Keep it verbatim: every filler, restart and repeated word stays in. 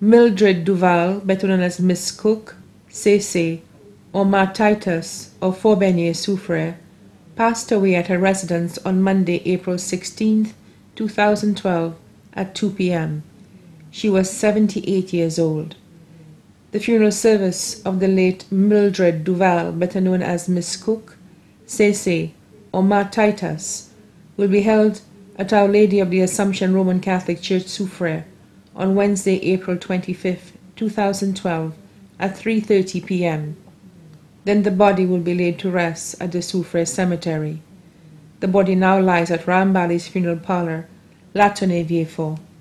Mildred Duval, better known as Miss Cook, Cece, or Ma Titus, or Forbenier Soufriere, passed away at her residence on Monday, April sixteenth, two thousand twelve, at two p m She was seventy-eight years old. The funeral service of the late Mildred Duval, better known as Miss Cook, Cece, or Ma Titus, will be held at Our Lady of the Assumption Roman Catholic Church, Soufriere, on Wednesday, April twenty-fifth, two thousand twelve, at three thirty p m Then the body will be laid to rest at the Soufriere Cemetery. The body now lies at Ramballi's funeral parlor, La Tonnelle-Vieux-Fort.